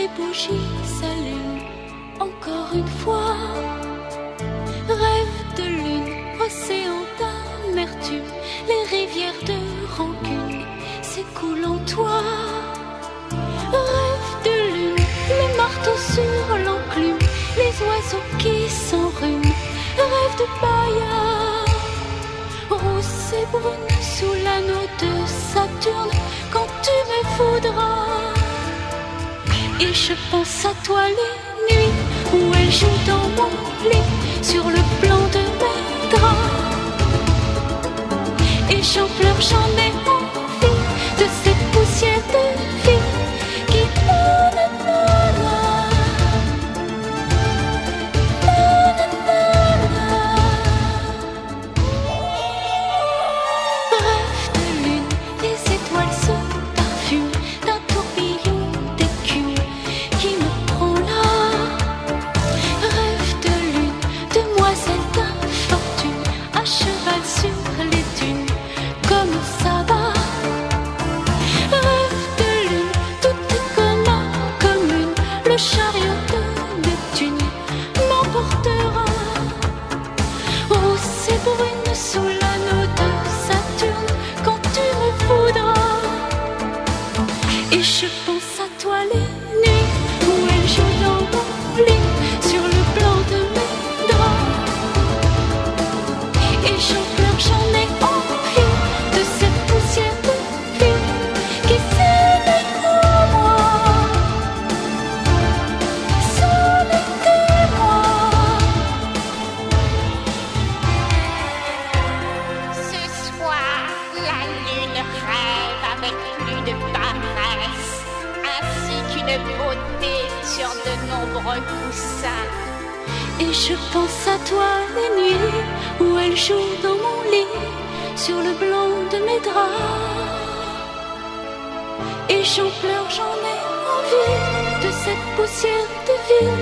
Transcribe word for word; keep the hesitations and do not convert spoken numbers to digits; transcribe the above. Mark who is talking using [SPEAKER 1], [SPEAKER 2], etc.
[SPEAKER 1] les bougies s'allument encore une fois. Rêve de lune, océan d'amertume, les rivières de rancune s'écoulent en toi. Rêve de lune, les marteaux sur l'enclume, les oiseaux qui s'enrhument. Rêve de Baïa, rousse et brune sous l'anneau de Saturne, quand tu me voudras. Et je pense à toi les nuits où elle joue dans mon lit sur le blanc de mes draps. Et j'en pleure, j'en ai envie de cette poussière de vie qui nanana, nanana. Rêve de lune, les étoiles se parfument d'un tourbillon d'écume qui me prend là. Rêve de lune, demoiselle d'infortune, à cheval sur les dunes, comme ça va. Rêve de lune, tout est comme un commune, le chariot de Neptune m'emportera. Rousse et brune sous l'anneau de Saturne, quand tu me voudras. Et je pense à toi les nuits où elle joue dans mon lit sur le blanc de mes draps. Et j'en pleure, j'en ai envie de cette poussière de vie qui s'élève en moi. C'en était moi.
[SPEAKER 2] Ce soir, la lune rêve avec plus de paresse, ainsi qu'une beauté sur de nombreux coussins.
[SPEAKER 1] Et je pense à toi les nuits où elle joue dans mon lit sur le blanc de mes draps. Et j'en pleure, j'en ai envie de cette poussière de vie